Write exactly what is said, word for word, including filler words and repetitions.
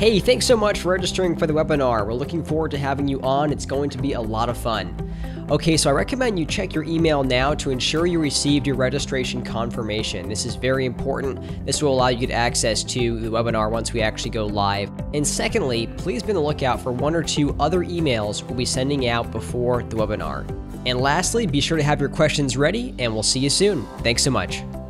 Hey, thanks so much for registering for the webinar. We're looking forward to having you on. It's going to be a lot of fun. Okay, so I recommend you check your email now to ensure you received your registration confirmation. This is very important. This will allow you to get access to the webinar once we actually go live. And secondly, please be on the lookout for one or two other emails we'll be sending out before the webinar. And lastly, be sure to have your questions ready, and we'll see you soon. Thanks so much.